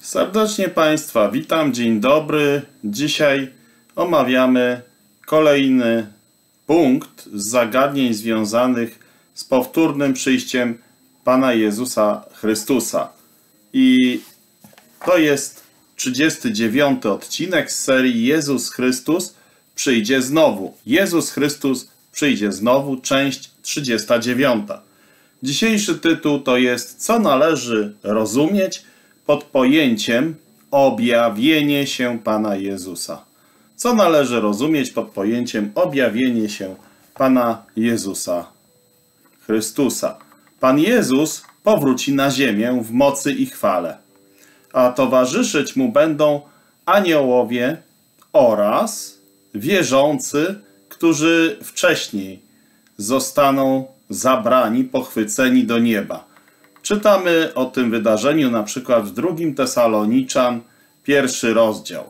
Serdecznie Państwa witam, dzień dobry. Dzisiaj omawiamy kolejny punkt z zagadnień związanych z powtórnym przyjściem Pana Jezusa Chrystusa. I to jest 39. odcinek z serii Jezus Chrystus przyjdzie znowu. Jezus Chrystus przyjdzie znowu, część 39. Dzisiejszy tytuł to jest: co należy rozumieć pod pojęciem objawienie się Pana Jezusa. Co należy rozumieć pod pojęciem objawienie się Pana Jezusa Chrystusa? Pan Jezus powróci na ziemię w mocy i chwale, a towarzyszyć Mu będą aniołowie oraz wierzący, którzy wcześniej zostaną zabrani, pochwyceni do nieba. Czytamy o tym wydarzeniu na przykład w 2 Tesaloniczan, 1 rozdział.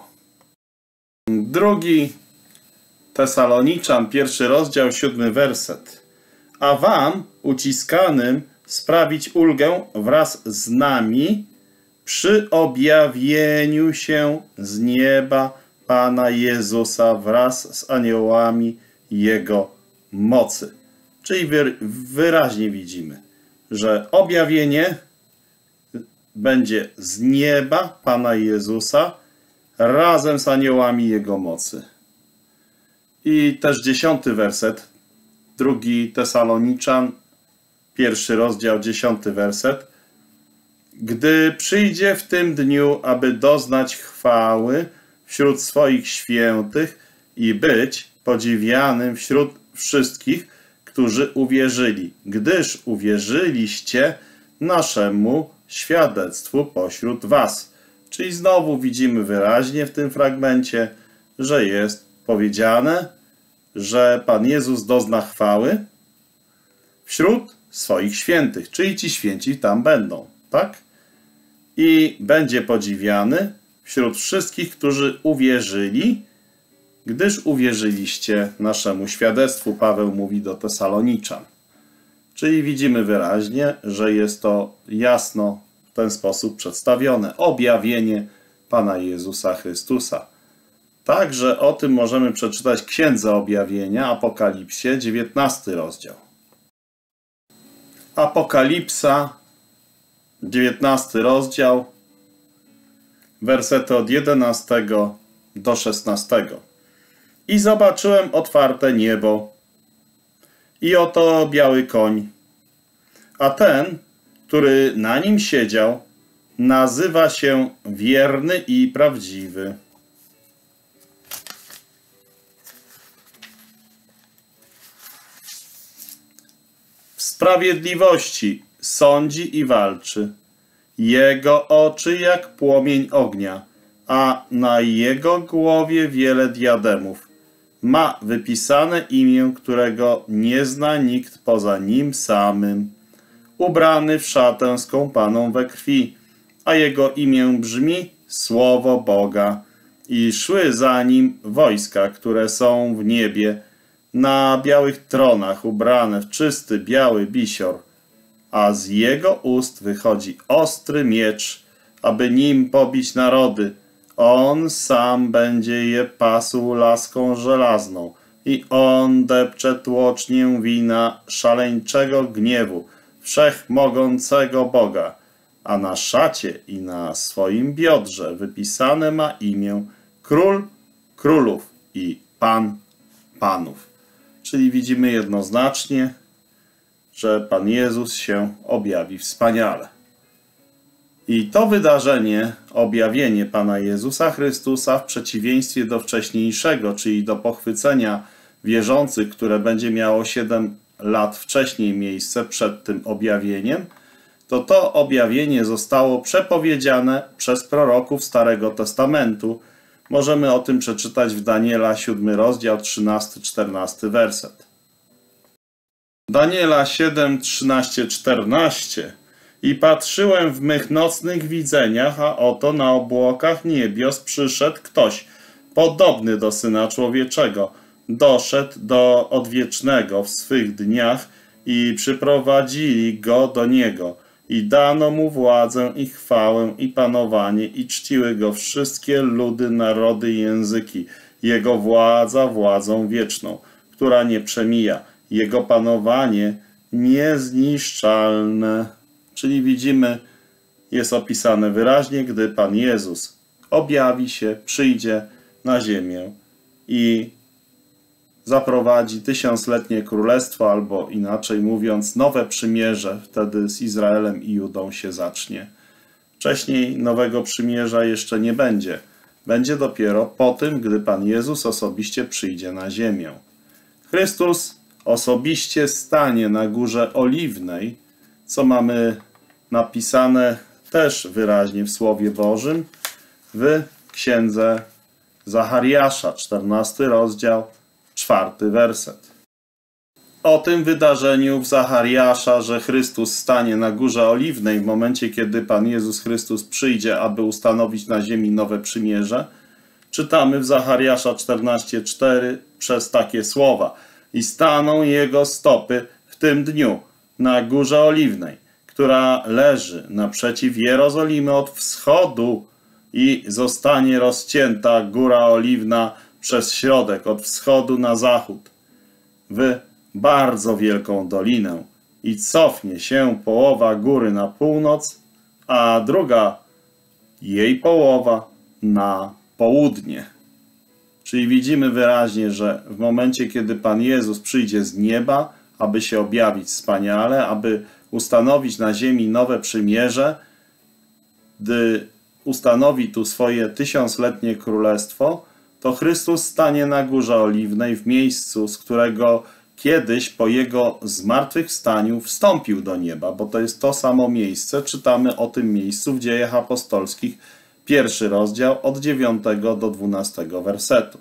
2 Tesaloniczan, 1 rozdział, 7 werset. A wam, uciskanym, sprawić ulgę wraz z nami przy objawieniu się z nieba Pana Jezusa wraz z aniołami Jego mocy. Czyli wyraźnie widzimy, że objawienie będzie z nieba Pana Jezusa razem z aniołami Jego mocy. I też 10 werset, 2 Tesaloniczan, 1 rozdział, 10 werset. Gdy przyjdzie w tym dniu, aby doznać chwały wśród swoich świętych i być podziwianym wśród wszystkich, którzy uwierzyli, gdyż uwierzyliście naszemu świadectwu pośród was. Czyli znowu widzimy wyraźnie w tym fragmencie, że jest powiedziane, że Pan Jezus dozna chwały wśród swoich świętych, czyli ci święci tam będą, tak? I będzie podziwiany wśród wszystkich, którzy uwierzyli, gdyż uwierzyliście naszemu świadectwu, Paweł mówi do Tesaloniczan. Czyli widzimy wyraźnie, że jest to jasno w ten sposób przedstawione. Objawienie Pana Jezusa Chrystusa. Także o tym możemy przeczytać w Księdze Objawienia, Apokalipsie, 19 rozdział. Apokalipsa, 19 rozdział, wersety od 11 do 16. I zobaczyłem otwarte niebo, i oto biały koń, a ten, który na nim siedział, nazywa się Wierny i Prawdziwy. W sprawiedliwości sądzi i walczy. Jego oczy jak płomień ognia, a na jego głowie wiele diademów. Ma wypisane imię, którego nie zna nikt poza nim samym. Ubrany w szatę skąpaną we krwi, a jego imię brzmi Słowo Boga. I szły za nim wojska, które są w niebie, na białych tronach ubrane w czysty biały bisior. A z jego ust wychodzi ostry miecz, aby nim pobić narody. On sam będzie je pasł laską żelazną i on depcze tłocznię wina szaleńczego gniewu wszechmogącego Boga, a na szacie i na swoim biodrze wypisane ma imię Król Królów i Pan Panów. Czyli widzimy jednoznacznie, że Pan Jezus się objawi wspaniale. I to wydarzenie, objawienie Pana Jezusa Chrystusa w przeciwieństwie do wcześniejszego, czyli do pochwycenia wierzących, które będzie miało 7 lat wcześniej miejsce przed tym objawieniem, to objawienie zostało przepowiedziane przez proroków Starego Testamentu. Możemy o tym przeczytać w Daniela 7 rozdział, 13-14 werset. Daniela 7, 13, 14. I patrzyłem w mych nocnych widzeniach, a oto na obłokach niebios przyszedł ktoś, podobny do Syna Człowieczego. Doszedł do Odwiecznego w swych dniach i przyprowadzili go do niego. i dano mu władzę i chwałę i panowanie i czciły go wszystkie ludy, narody i języki. Jego władza władzą wieczną, która nie przemija. Jego panowanie niezniszczalne. Czyli widzimy, jest opisane wyraźnie, gdy Pan Jezus objawi się, przyjdzie na ziemię i zaprowadzi tysiącletnie królestwo, albo inaczej mówiąc, nowe przymierze wtedy z Izraelem i Judą się zacznie. Wcześniej nowego przymierza jeszcze nie będzie. Będzie dopiero po tym, gdy Pan Jezus osobiście przyjdzie na ziemię. Chrystus osobiście stanie na Górze Oliwnej, co mamy napisane też wyraźnie w Słowie Bożym, w Księdze Zachariasza, 14 rozdział, 4 werset. O tym wydarzeniu w Zachariasza, że Chrystus stanie na Górze Oliwnej w momencie, kiedy Pan Jezus Chrystus przyjdzie, aby ustanowić na ziemi nowe przymierze, czytamy w Zachariasza 14:4 przez takie słowa: i staną Jego stopy w tym dniu na Górze Oliwnej, która leży naprzeciw Jerozolimy od wschodu, i zostanie rozcięta Góra Oliwna przez środek, od wschodu na zachód, w bardzo wielką dolinę, i cofnie się połowa góry na północ, a druga jej połowa na południe. Czyli widzimy wyraźnie, że w momencie, kiedy Pan Jezus przyjdzie z nieba, aby się objawić wspaniale, aby ustanowić na ziemi nowe przymierze, gdy ustanowi tu swoje tysiącletnie królestwo, to Chrystus stanie na Górze Oliwnej w miejscu, z którego kiedyś po Jego zmartwychwstaniu wstąpił do nieba, bo to jest to samo miejsce. Czytamy o tym miejscu w Dziejach Apostolskich, 1 rozdział, od 9 do 12 wersetu.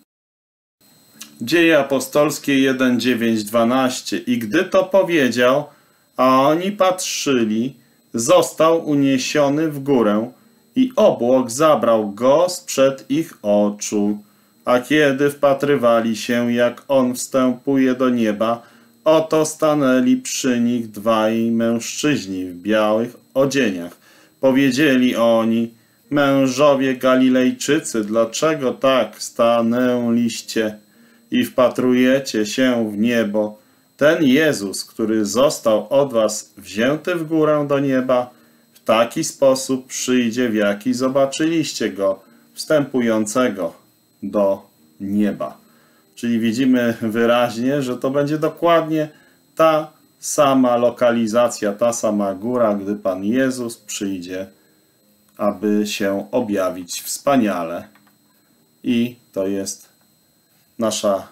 Dzieje Apostolskie 1, 9, 12. I gdy to powiedział, a oni patrzyli, został uniesiony w górę i obłok zabrał go sprzed ich oczu. A kiedy wpatrywali się, jak on wstępuje do nieba, oto stanęli przy nich dwaj mężczyźni w białych odzieniach. Powiedzieli oni: mężowie Galilejczycy, dlaczego tak stanęliście i wpatrujecie się w niebo? Ten Jezus, który został od was wzięty w górę do nieba, w taki sposób przyjdzie, w jaki zobaczyliście go, wstępującego do nieba. Czyli widzimy wyraźnie, że to będzie dokładnie ta sama lokalizacja, ta sama góra, gdy Pan Jezus przyjdzie, aby się objawić wspaniale. I to jest nasza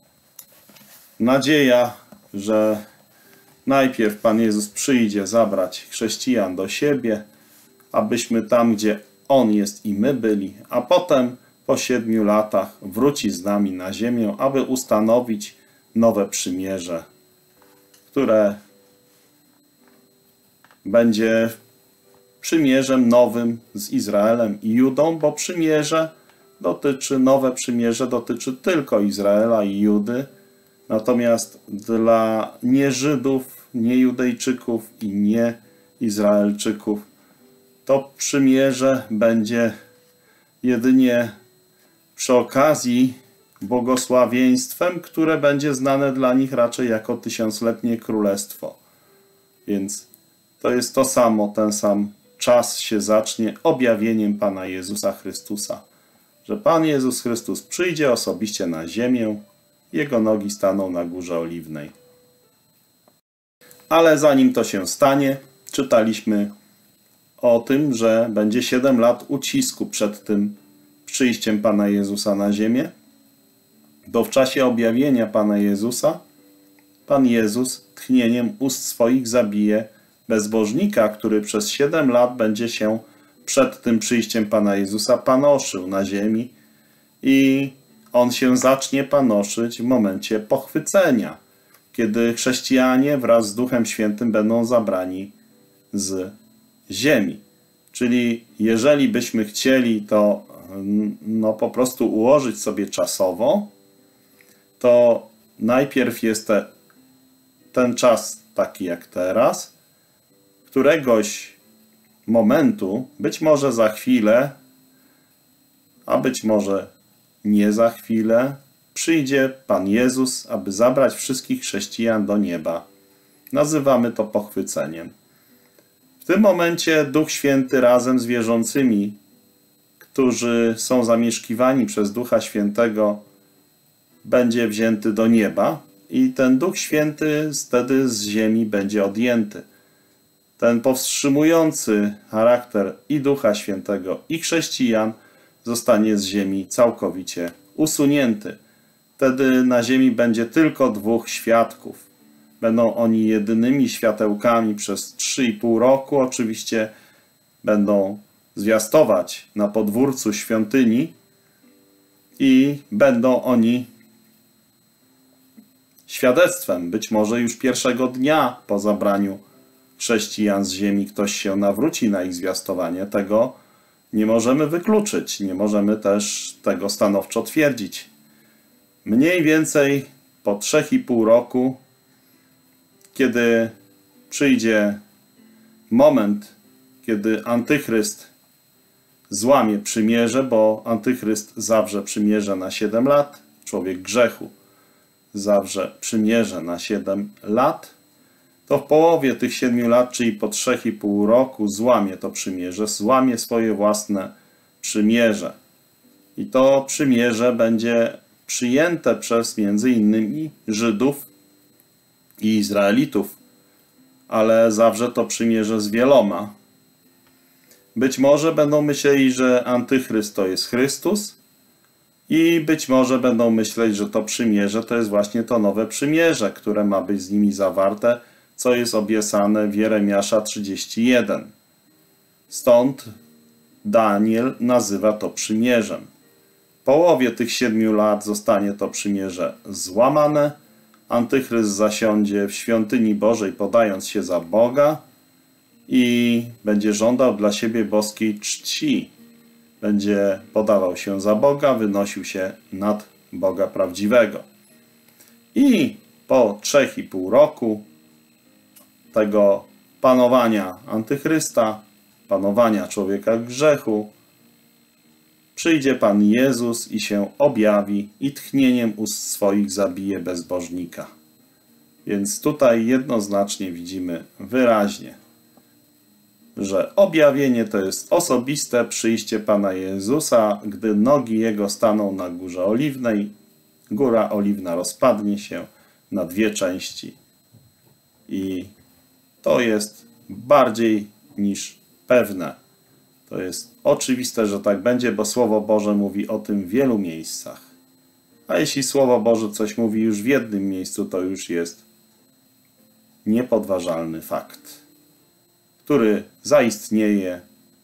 nadzieja, że najpierw Pan Jezus przyjdzie zabrać chrześcijan do siebie, abyśmy tam, gdzie On jest i my byli, a potem po 7 latach wróci z nami na ziemię, aby ustanowić nowe przymierze, które będzie przymierzem nowym z Izraelem i Judą, bo nowe przymierze dotyczy tylko Izraela i Judy, natomiast dla nie-Żydów, nie-Judejczyków i nie-Izraelczyków to przymierze będzie jedynie przy okazji błogosławieństwem, które będzie znane dla nich raczej jako tysiącletnie królestwo. Więc to jest to samo, ten sam czas się zacznie objawieniem Pana Jezusa Chrystusa. Że Pan Jezus Chrystus przyjdzie osobiście na ziemię, Jego nogi staną na Górze Oliwnej. Ale zanim to się stanie, czytaliśmy o tym, że będzie 7 lat ucisku przed tym przyjściem Pana Jezusa na ziemię, bo w czasie objawienia Pana Jezusa Pan Jezus tchnieniem ust swoich zabije bezbożnika, który przez 7 lat będzie się przed tym przyjściem Pana Jezusa panoszył na ziemi, i on się zacznie panoszyć w momencie pochwycenia, kiedy chrześcijanie wraz z Duchem Świętym będą zabrani z ziemi. Czyli jeżeli byśmy chcieli to po prostu ułożyć sobie czasowo, to najpierw jest ten czas taki jak teraz, któregoś momentu, być może za chwilę, a być może nie za chwilę, przyjdzie Pan Jezus, aby zabrać wszystkich chrześcijan do nieba. Nazywamy to pochwyceniem. W tym momencie Duch Święty razem z wierzącymi, którzy są zamieszkiwani przez Ducha Świętego, będzie wzięty do nieba i ten Duch Święty wtedy z ziemi będzie odjęty. Ten powstrzymujący charakter i Ducha Świętego, i chrześcijan zostanie z ziemi całkowicie usunięty. Wtedy na ziemi będzie tylko 2 świadków. Będą oni jedynymi światełkami przez 3,5 roku. Oczywiście będą zwiastować na podwórcu świątyni i będą oni świadectwem. Być może już pierwszego dnia po zabraniu chrześcijan z ziemi ktoś się nawróci na ich zwiastowanie. Tego nie możemy wykluczyć. Nie możemy też tego stanowczo twierdzić. Mniej więcej po 3,5 roku, kiedy przyjdzie moment, kiedy Antychryst złamie przymierze, bo Antychryst zawrze przymierze na 7 lat, człowiek grzechu zawrze przymierze na 7 lat, to w połowie tych 7 lat, czyli po 3,5 roku, złamie to przymierze, złamie swoje własne przymierze. I to przymierze będzie przyjęte przez między innymi Żydów i Izraelitów, ale zawrze to przymierze z wieloma. Być może będą myśleli, że Antychryst to jest Chrystus i być może będą myśleć, że to przymierze to jest właśnie to nowe przymierze, które ma być z nimi zawarte, co jest obiecane w Jeremiasza 31. Stąd Daniel nazywa to przymierzem. W połowie tych 7 lat zostanie to przymierze złamane. Antychryst zasiądzie w świątyni Bożej, podając się za Boga i będzie żądał dla siebie boskiej czci. Będzie podawał się za Boga, wynosił się nad Boga prawdziwego. I po 3,5 roku tego panowania Antychrysta, panowania człowieka grzechu, przyjdzie Pan Jezus i się objawi i tchnieniem ust swoich zabije bezbożnika. Więc tutaj jednoznacznie widzimy wyraźnie, że objawienie to jest osobiste przyjście Pana Jezusa, gdy nogi Jego staną na Górze Oliwnej. Góra Oliwna rozpadnie się na 2 części. I to jest bardziej niż pewne. To jest oczywiste, że tak będzie, bo Słowo Boże mówi o tym w wielu miejscach. A jeśli Słowo Boże coś mówi już w jednym miejscu, to już jest niepodważalny fakt, który zaistnieje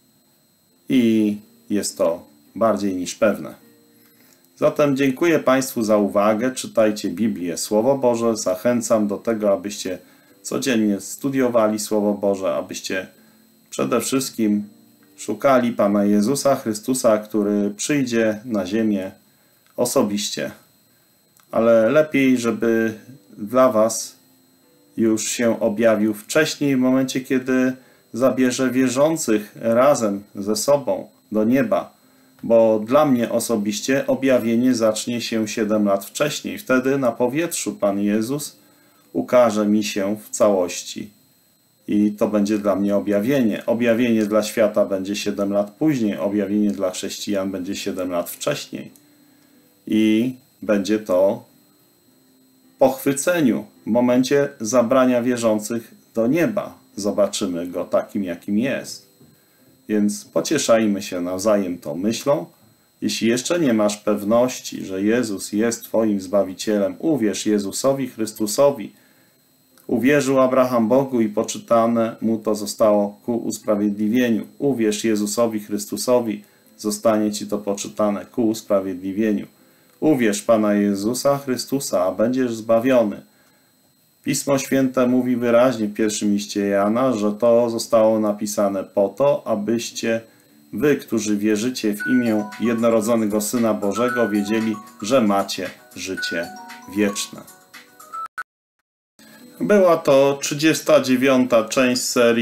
i jest to bardziej niż pewne. Zatem dziękuję Państwu za uwagę. Czytajcie Biblię, Słowo Boże. Zachęcam do tego, abyście codziennie studiowali Słowo Boże, abyście przede wszystkim szukali Pana Jezusa Chrystusa, który przyjdzie na ziemię osobiście. Ale lepiej, żeby dla Was już się objawił wcześniej, w momencie, kiedy zabierze wierzących razem ze sobą do nieba. Bo dla mnie osobiście objawienie zacznie się 7 lat wcześniej. Wtedy na powietrzu Pan Jezus ukaże mi się w całości. I to będzie dla mnie objawienie. Objawienie dla świata będzie 7 lat później. Objawienie dla chrześcijan będzie 7 lat wcześniej. I będzie to pochwyceniu, w momencie zabrania wierzących do nieba. Zobaczymy Go takim, jakim jest. Więc pocieszajmy się nawzajem tą myślą. Jeśli jeszcze nie masz pewności, że Jezus jest Twoim Zbawicielem, uwierz Jezusowi Chrystusowi. Uwierzył Abraham Bogu i poczytane mu to zostało ku usprawiedliwieniu. Uwierz Jezusowi Chrystusowi, zostanie Ci to poczytane ku usprawiedliwieniu. Uwierz Pana Jezusa Chrystusa, a będziesz zbawiony. Pismo Święte mówi wyraźnie w pierwszym liście Jana, że to zostało napisane po to, abyście wy, którzy wierzycie w imię jednorodzonego Syna Bożego, wiedzieli, że macie życie wieczne. Była to 39. część serii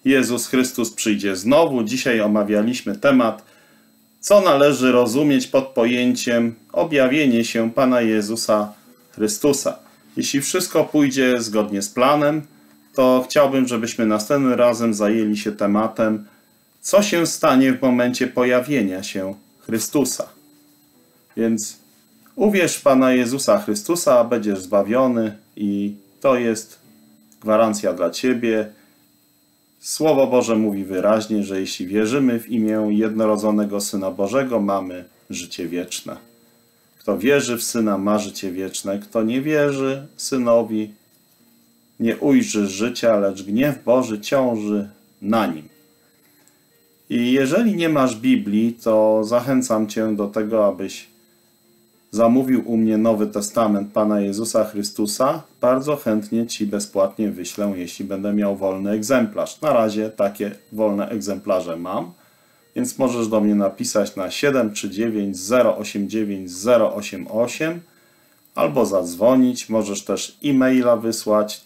Jezus Chrystus przyjdzie znowu. Dzisiaj omawialiśmy temat, co należy rozumieć pod pojęciem objawienie się Pana Jezusa Chrystusa. Jeśli wszystko pójdzie zgodnie z planem, to chciałbym, żebyśmy następnym razem zajęli się tematem, co się stanie w momencie pojawienia się Chrystusa. Więc uwierz w Pana Jezusa Chrystusa, a będziesz zbawiony i to jest gwarancja dla Ciebie. Słowo Boże mówi wyraźnie, że jeśli wierzymy w imię jednorodzonego Syna Bożego, mamy życie wieczne. Kto wierzy w Syna, ma życie wieczne. Kto nie wierzy Synowi, nie ujrzy życia, lecz gniew Boży ciąży na nim. I jeżeli nie masz Biblii, to zachęcam Cię do tego, abyś zamówił u mnie Nowy Testament Pana Jezusa Chrystusa. Bardzo chętnie Ci bezpłatnie wyślę, jeśli będę miał wolny egzemplarz. Na razie takie wolne egzemplarze mam, więc możesz do mnie napisać na 739 089 088 albo zadzwonić. Możesz też e-maila wysłać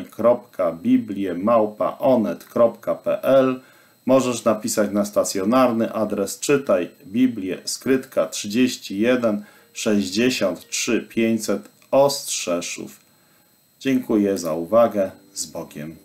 czytaj.biblię@onet.pl. Możesz napisać na stacjonarny adres Czytaj Biblię, Skrytka 31 63 500 Ostrzeszów. Dziękuję za uwagę. Z Bogiem.